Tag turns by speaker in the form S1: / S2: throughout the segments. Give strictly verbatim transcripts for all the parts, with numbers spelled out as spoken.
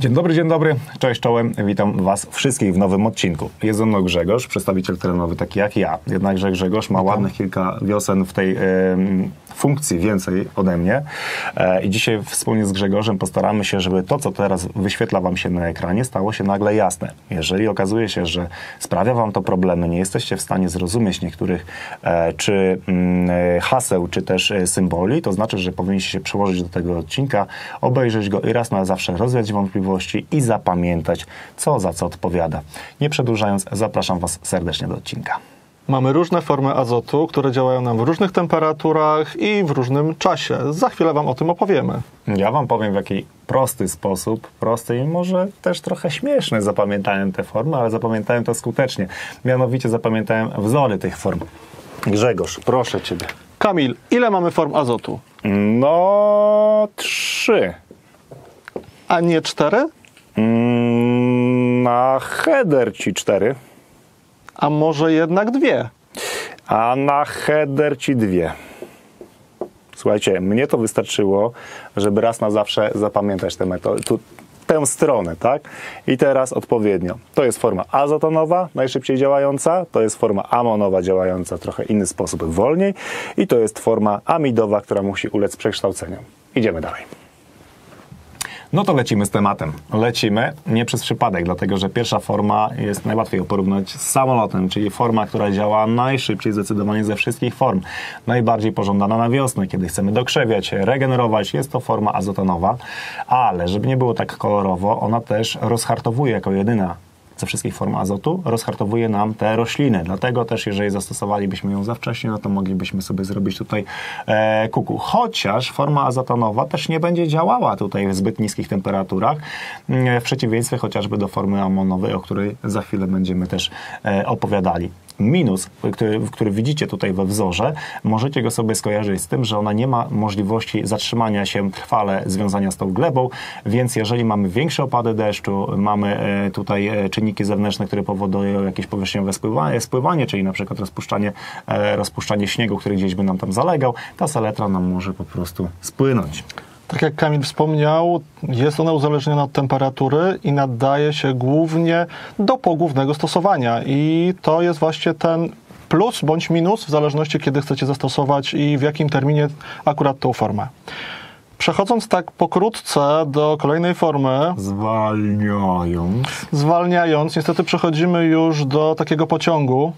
S1: Dzień dobry, dzień dobry, cześć czołem, witam Was wszystkich w nowym odcinku. Jest ze mną Grzegorz, przedstawiciel terenowy taki jak ja, jednakże Grzegorz ma ładnych kilka wiosen w tej e, funkcji więcej ode mnie e, i dzisiaj wspólnie z Grzegorzem postaramy się, żeby to, co teraz wyświetla Wam się na ekranie, stało się nagle jasne. Jeżeli okazuje się, że sprawia Wam to problemy, nie jesteście w stanie zrozumieć niektórych e, czy mm, haseł, czy też e, symboli, to znaczy, że powinniście się przyłożyć do tego odcinka, obejrzeć go i raz na zawsze rozwiać wątpliwości i zapamiętać, co za co odpowiada. Nie przedłużając, zapraszam Was serdecznie do odcinka.
S2: Mamy różne formy azotu, które działają nam w różnych temperaturach i w różnym czasie. Za chwilę Wam o tym opowiemy.
S1: Ja Wam powiem, w jaki prosty sposób, prosty i może też trochę śmieszny zapamiętałem te formy, ale zapamiętałem to skutecznie. Mianowicie zapamiętałem wzory tych form. Grzegorz, proszę Ciebie.
S2: Kamil, ile mamy form azotu?
S1: No, trzy.
S2: A nie cztery?
S1: Mm, na header ci cztery.
S2: A może jednak dwie?
S1: A na header ci dwie. Słuchajcie, mnie to wystarczyło, żeby raz na zawsze zapamiętać tę metodę, tu, tę stronę, tak? I teraz odpowiednio. To jest forma azotonowa, najszybciej działająca, to jest forma amonowa działająca w trochę inny sposób, wolniej i to jest forma amidowa, która musi ulec przekształceniu. Idziemy dalej. No to lecimy z tematem. Lecimy nie przez przypadek, dlatego że pierwsza forma jest najłatwiej porównać z samolotem, czyli forma, która działa najszybciej zdecydowanie ze wszystkich form. Najbardziej pożądana na wiosnę, kiedy chcemy dokrzewiać, regenerować, jest to forma azotonowa, ale żeby nie było tak kolorowo, ona też rozhartowuje jako jedyna ze wszystkich form azotu, rozhartowuje nam te rośliny. Dlatego też, jeżeli zastosowalibyśmy ją za wcześnie, no to moglibyśmy sobie zrobić tutaj e, kuku. Chociaż forma azotonowa też nie będzie działała tutaj w zbyt niskich temperaturach, e, w przeciwieństwie chociażby do formy amonowej, o której za chwilę będziemy też e, opowiadali. Minus, który, który widzicie tutaj we wzorze, możecie go sobie skojarzyć z tym, że ona nie ma możliwości zatrzymania się trwale związania z tą glebą, więc jeżeli mamy większe opady deszczu, mamy e, tutaj e, czynniki zewnętrzne, które powodują jakieś powierzchniowe spływanie, spływanie czyli na przykład rozpuszczanie, e, rozpuszczanie śniegu, który gdzieś by nam tam zalegał, ta saletra nam może po prostu spłynąć.
S2: Tak jak Kamil wspomniał, jest ona uzależniona od temperatury i nadaje się głównie do pogłównego stosowania. I to jest właśnie ten plus bądź minus, w zależności kiedy chcecie zastosować i w jakim terminie akurat tą formę. Przechodząc tak pokrótce do kolejnej formy,
S1: Zwalniając.
S2: Zwalniając, niestety przechodzimy już do takiego pociągu.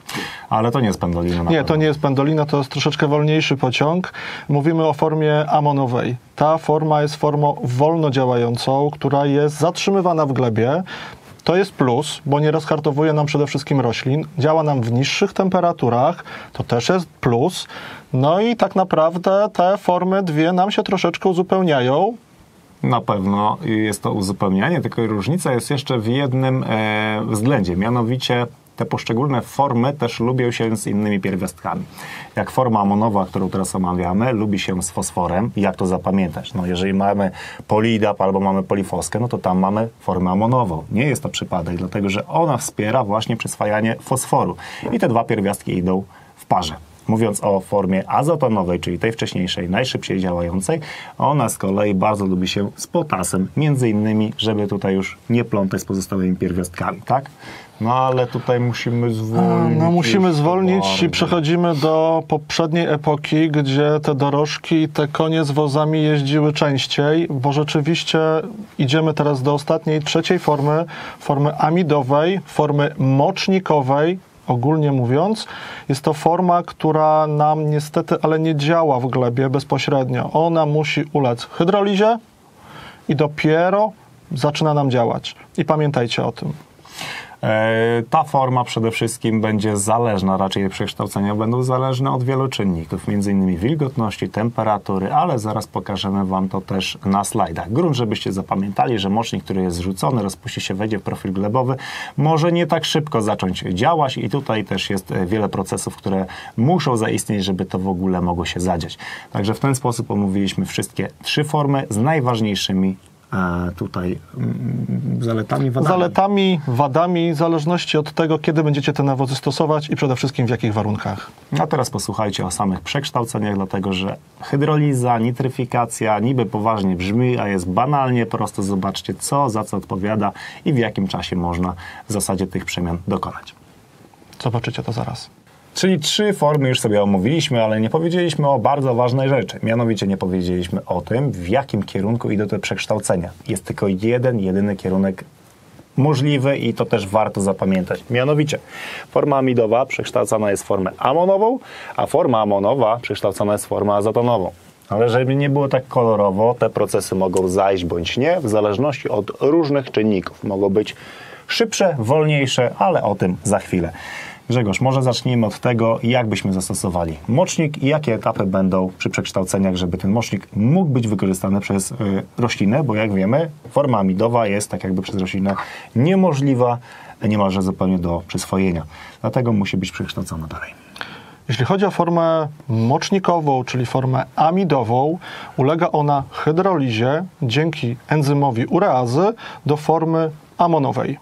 S1: Ale to nie jest pendolina.
S2: Nie, pewno. To nie jest pendolina, to jest troszeczkę wolniejszy pociąg. Mówimy o formie amonowej. Ta forma jest formą wolno działającą, która jest zatrzymywana w glebie. To jest plus, bo nie rozhartowuje nam przede wszystkim roślin. Działa nam w niższych temperaturach, to też jest plus. No i tak naprawdę te formy dwie nam się troszeczkę uzupełniają.
S1: Na pewno jest to uzupełnianie, tylko różnica jest jeszcze w jednym e, względzie, mianowicie te poszczególne formy też lubią się z innymi pierwiastkami. Jak forma amonowa, którą teraz omawiamy, lubi się z fosforem. Jak to zapamiętać? No jeżeli mamy polidap albo mamy polifoskę, no to tam mamy formę amonową. Nie jest to przypadek, dlatego że ona wspiera właśnie przyswajanie fosforu. I te dwa pierwiastki idą w parze. Mówiąc o formie azotonowej, czyli tej wcześniejszej, najszybciej działającej, ona z kolei bardzo lubi się z potasem, między innymi, żeby tutaj już nie plątać z pozostałymi pierwiastkami, tak? No ale tutaj musimy zwolnić.
S2: No musimy zwolnić i przechodzimy do poprzedniej epoki, gdzie te dorożki i te konie z wozami jeździły częściej, bo rzeczywiście idziemy teraz do ostatniej, trzeciej formy, formy amidowej, formy mocznikowej. Ogólnie mówiąc, jest to forma, która nam niestety, ale nie działa w glebie bezpośrednio. Ona musi ulec hydrolizie i dopiero zaczyna nam działać. I pamiętajcie o tym.
S1: Ta forma przede wszystkim będzie zależna, raczej przekształcenia będą zależne od wielu czynników, między innymi wilgotności, temperatury, ale zaraz pokażemy Wam to też na slajdach. Grunt, żebyście zapamiętali, że mocznik, który jest zrzucony, rozpuści się, wejdzie w profil glebowy, może nie tak szybko zacząć działać i tutaj też jest wiele procesów, które muszą zaistnieć, żeby to w ogóle mogło się zadziać. Także w ten sposób omówiliśmy wszystkie trzy formy z najważniejszymi e, tutaj mm, zaletami, wadami?
S2: Zaletami, wadami, w zależności od tego, kiedy będziecie te nawozy stosować i przede wszystkim w jakich warunkach.
S1: A teraz posłuchajcie o samych przekształceniach, dlatego że hydroliza, nitryfikacja niby poważnie brzmi, a jest banalnie prosto. Zobaczcie, co za co odpowiada i w jakim czasie można w zasadzie tych przemian dokonać.
S2: Zobaczycie to zaraz.
S1: Czyli trzy formy już sobie omówiliśmy, ale nie powiedzieliśmy o bardzo ważnej rzeczy. Mianowicie nie powiedzieliśmy o tym, w jakim kierunku idą te przekształcenia. Jest tylko jeden, jedyny kierunek możliwy i to też warto zapamiętać. Mianowicie forma amidowa przekształcana jest w formę amonową, a forma amonowa przekształcana jest w formę azotonową. Ale żeby nie było tak kolorowo, te procesy mogą zajść bądź nie, w zależności od różnych czynników. Mogą być szybsze, wolniejsze, ale o tym za chwilę. Grzegorz, może zacznijmy od tego, jak byśmy zastosowali mocznik i jakie etapy będą przy przekształceniach, żeby ten mocznik mógł być wykorzystany przez y, roślinę, bo jak wiemy, forma amidowa jest tak jakby przez roślinę niemożliwa, niemalże zupełnie do przyswojenia. Dlatego musi być przekształcona dalej.
S2: Jeśli chodzi o formę mocznikową, czyli formę amidową, ulega ona hydrolizie dzięki enzymowi ureazy do formy amonowej.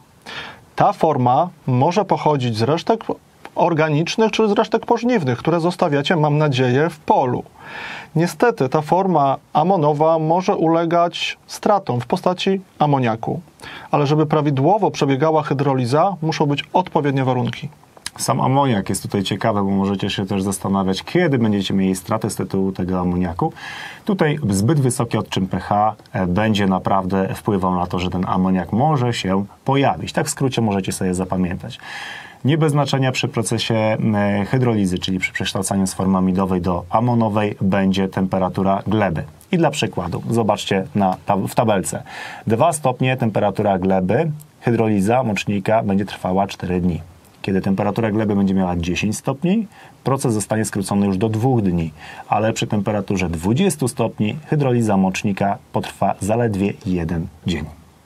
S2: Ta forma może pochodzić z resztek organicznych czy z resztek pożniwnych, które zostawiacie, mam nadzieję, w polu. Niestety ta forma amonowa może ulegać stratom w postaci amoniaku, ale żeby prawidłowo przebiegała hydroliza, muszą być odpowiednie warunki.
S1: Sam amoniak jest tutaj ciekawy, bo możecie się też zastanawiać, kiedy będziecie mieli straty z tytułu tego amoniaku. Tutaj zbyt wysoki odczyn pH będzie naprawdę wpływał na to, że ten amoniak może się pojawić. Tak w skrócie możecie sobie zapamiętać. Nie bez znaczenia przy procesie hydrolizy, czyli przy przekształcaniu z formy amidowej do amonowej, będzie temperatura gleby. I dla przykładu, zobaczcie na tab- w tabelce. dwa stopnie temperatura gleby, hydroliza mocznika będzie trwała cztery dni. Kiedy temperatura gleby będzie miała dziesięć stopni, proces zostanie skrócony już do dwóch dni, ale przy temperaturze dwudziestu stopni hydroliza mocznika potrwa zaledwie jeden dzień.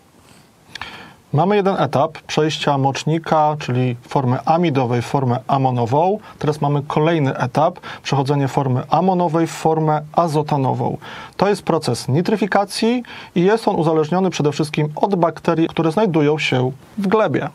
S2: Mamy jeden etap przejścia mocznika, czyli formy amidowej w formę amonową. Teraz mamy kolejny etap, przechodzenie formy amonowej w formę azotanową. To jest proces nitryfikacji i jest on uzależniony przede wszystkim od bakterii, które znajdują się w glebie.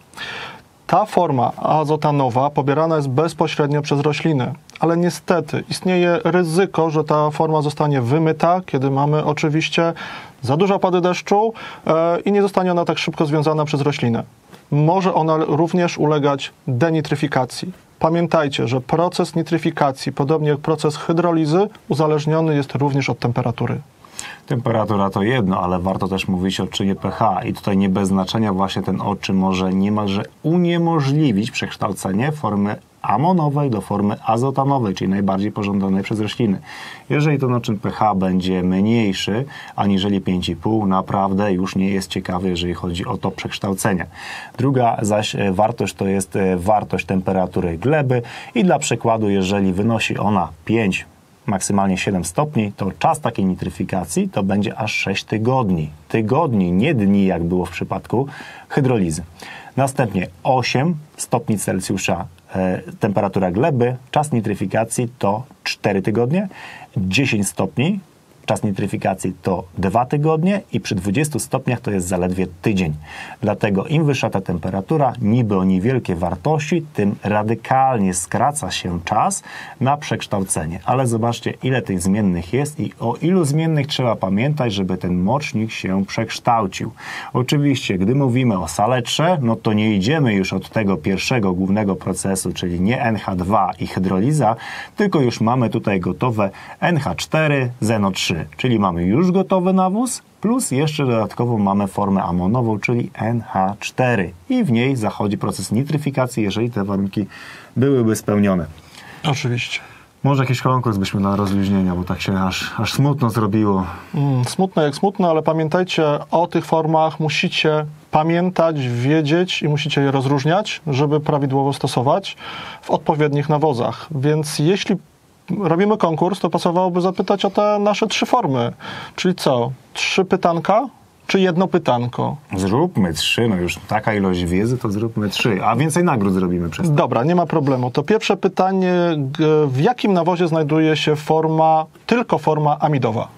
S2: Ta forma azotanowa pobierana jest bezpośrednio przez rośliny, ale niestety istnieje ryzyko, że ta forma zostanie wymyta, kiedy mamy oczywiście za duże opady deszczu e, i nie zostanie ona tak szybko związana przez roślinę. Może ona również ulegać denitryfikacji. Pamiętajcie, że proces nitryfikacji, podobnie jak proces hydrolizy, uzależniony jest również od temperatury.
S1: Temperatura to jedno, ale warto też mówić o odczynie pH i tutaj nie bez znaczenia właśnie ten odczyn może niemalże uniemożliwić przekształcenie formy amonowej do formy azotanowej, czyli najbardziej pożądanej przez rośliny. Jeżeli ten odczyn pH będzie mniejszy aniżeli pięć i pół, naprawdę już nie jest ciekawy, jeżeli chodzi o to przekształcenie. Druga zaś wartość to jest wartość temperatury gleby i dla przykładu, jeżeli wynosi ona pięć, maksymalnie siedem stopni, to czas takiej nitryfikacji to będzie aż sześć tygodni. Tygodni, nie dni, jak było w przypadku hydrolizy. Następnie osiem stopni Celsjusza e, temperatura gleby, czas nitryfikacji to cztery tygodnie, dziesięć stopni, czas nitryfikacji to dwa tygodnie i przy dwudziestu stopniach to jest zaledwie tydzień. Dlatego im wyższa ta temperatura, niby o niewielkie wartości, tym radykalnie skraca się czas na przekształcenie. Ale zobaczcie, ile tych zmiennych jest i o ilu zmiennych trzeba pamiętać, żeby ten mocznik się przekształcił. Oczywiście, gdy mówimy o saletrze, no to nie idziemy już od tego pierwszego głównego procesu, czyli nie en ha dwa i hydroliza, tylko już mamy tutaj gotowe en ha cztery, Z N O trzy. Czyli mamy już gotowy nawóz, plus jeszcze dodatkowo mamy formę amonową, czyli en ha cztery. I w niej zachodzi proces nitryfikacji, jeżeli te warunki byłyby spełnione.
S2: Oczywiście.
S1: Może jakiś konkurs byśmy na rozluźnienia, bo tak się aż, aż smutno zrobiło.
S2: Mm, smutne jak smutno, ale pamiętajcie, o tych formach musicie pamiętać, wiedzieć i musicie je rozróżniać, żeby prawidłowo stosować w odpowiednich nawozach. Więc jeśli robimy konkurs, to pasowałoby zapytać o te nasze trzy formy. Czyli co? Trzy pytanka? Czy jedno pytanko?
S1: Zróbmy trzy, no już taka ilość wiedzy, to zróbmy trzy, a więcej nagród zrobimy przez to.
S2: Dobra, nie ma problemu. To pierwsze pytanie, w jakim nawozie znajduje się forma, tylko forma amidowa?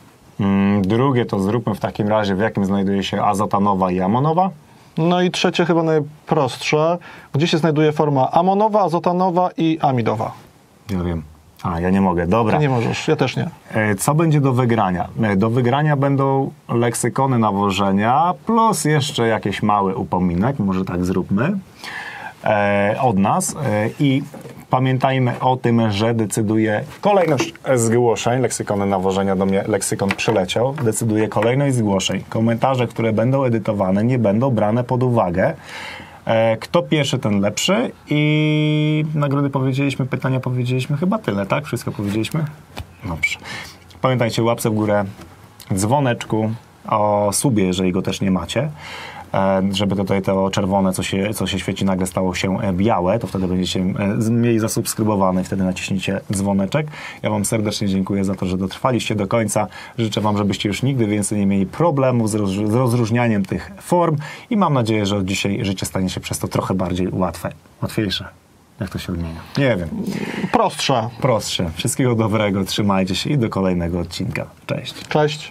S1: Mm, drugie to zróbmy w takim razie, w jakim znajduje się azotanowa i amonowa.
S2: No i trzecie, chyba najprostsze, gdzie się znajduje forma amonowa, azotanowa i amidowa.
S1: Ja wiem. A, ja nie mogę. Dobra.
S2: Ty nie możesz, ja też nie.
S1: E, Co będzie do wygrania? E, Do wygrania będą leksykony nawożenia plus jeszcze jakiś mały upominek, może tak zróbmy, e, od nas. E, I pamiętajmy o tym, że decyduje kolejność zgłoszeń. Leksykony nawożenia do mnie, leksykon przyleciał. Decyduje kolejność zgłoszeń. Komentarze, które będą edytowane, nie będą brane pod uwagę. E, Kto pierwszy, ten lepszy. I nagrody powiedzieliśmy, pytania powiedzieliśmy, chyba tyle, tak? Wszystko powiedzieliśmy? Dobrze. Pamiętajcie, łapce w górę, dzwoneczku, o subie, jeżeli go też nie macie, e, żeby tutaj to czerwone, co się, co się świeci, nagle stało się e, białe, to wtedy będziecie e, z- mieli zasubskrybowane i wtedy naciśnijcie dzwoneczek. Ja Wam serdecznie dziękuję za to, że dotrwaliście do końca. Życzę Wam, żebyście już nigdy więcej nie mieli problemów z, roz, z rozróżnianiem tych form i mam nadzieję, że od dzisiaj życie stanie się przez to trochę bardziej łatwe, łatwiejsze. Jak to się odmienia? Nie wiem.
S2: Prostsze.
S1: Prostsze. Wszystkiego dobrego, trzymajcie się i do kolejnego odcinka. Cześć.
S2: Cześć.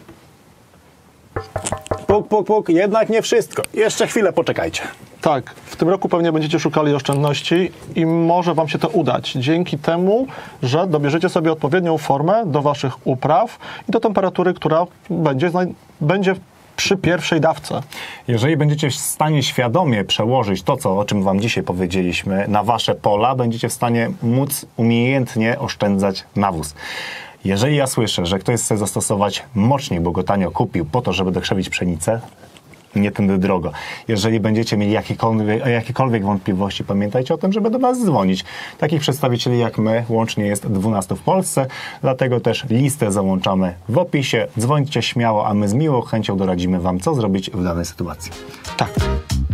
S1: Puk, puk, puk. Jednak nie wszystko. Jeszcze chwilę poczekajcie.
S2: Tak, w tym roku pewnie będziecie szukali oszczędności i może Wam się to udać dzięki temu, że dobierzecie sobie odpowiednią formę do Waszych upraw i do temperatury, która będzie, znaj- będzie przy pierwszej dawce.
S1: Jeżeli będziecie w stanie świadomie przełożyć to, co, o czym Wam dzisiaj powiedzieliśmy, na Wasze pola, będziecie w stanie móc umiejętnie oszczędzać nawóz. Jeżeli ja słyszę, że ktoś chce zastosować mocznik, bo go tanio kupił po to, żeby dokrzewić pszenicę, nie tędy drogo. Jeżeli będziecie mieli jakiekolwiek, jakiekolwiek wątpliwości, pamiętajcie o tym, żeby do nas dzwonić. Takich przedstawicieli jak my łącznie jest dwunastu w Polsce, dlatego też listę załączamy w opisie. Dzwońcie śmiało, a my z miłą chęcią doradzimy Wam, co zrobić w danej sytuacji.
S2: Tak.